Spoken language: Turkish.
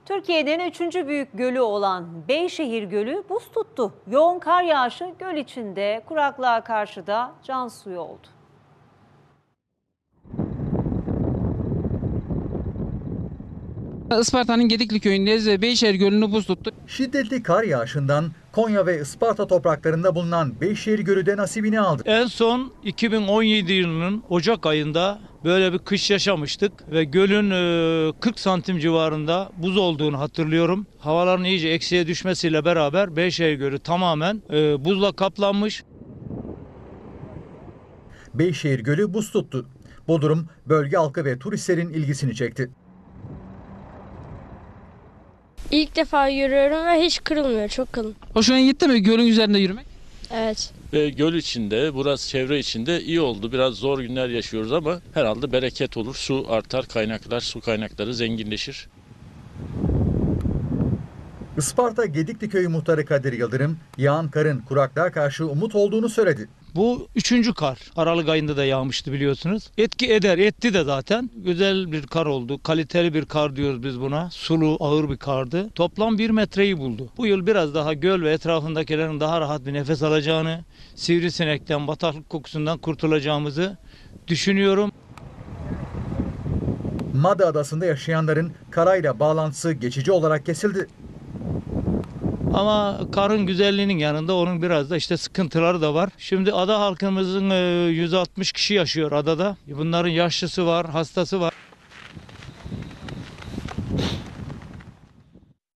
Türkiye'nin 3. büyük gölü olan Beyşehir Gölü buz tuttu. Yoğun kar yağışı göl içinde kuraklığa karşı da can suyu oldu. Isparta'nın Gedikli köyündeyiz ve Beyşehir Gölü'nü buz tuttu. Şiddetli kar yağışından Konya ve Isparta topraklarında bulunan Beyşehir Gölü de nasibini aldı. En son 2017 yılının Ocak ayında böyle bir kış yaşamıştık ve gölün 40 santim civarında buz olduğunu hatırlıyorum. Havaların iyice eksiye düşmesiyle beraber Beyşehir Gölü tamamen buzla kaplanmış. Beyşehir Gölü buz tuttu. Bu durum bölge halkı ve turistlerin ilgisini çekti. İlk defa yürüyorum ve hiç kırılmıyor, çok kalın. Hoşuna gitti mi gölün üzerinde yürümek? Evet. Ve göl içinde, burası çevre içinde iyi oldu. Biraz zor günler yaşıyoruz ama herhalde bereket olur. Su artar, su kaynakları zenginleşir. Isparta Gedikli Köyü muhtarı Kadir Yıldırım, yağan karın kuraklığa karşı umut olduğunu söyledi. Bu 3. kar. Aralık ayında da yağmıştı biliyorsunuz. Etki eder, etti de zaten. Güzel bir kar oldu. Kaliteli bir kar diyoruz biz buna. Sulu, ağır bir kardı. Toplam 1 metreyi buldu. Bu yıl biraz daha göl ve etrafındakilerin daha rahat bir nefes alacağını, sivrisinekten, bataklık kokusundan kurtulacağımızı düşünüyorum. Mada Adası'nda yaşayanların karayla bağlantısı geçici olarak kesildi. Ama karın güzelliğinin yanında onun biraz da işte sıkıntıları da var. Şimdi ada halkımızın 160 kişi yaşıyor adada. Bunların yaşlısı var, hastası var.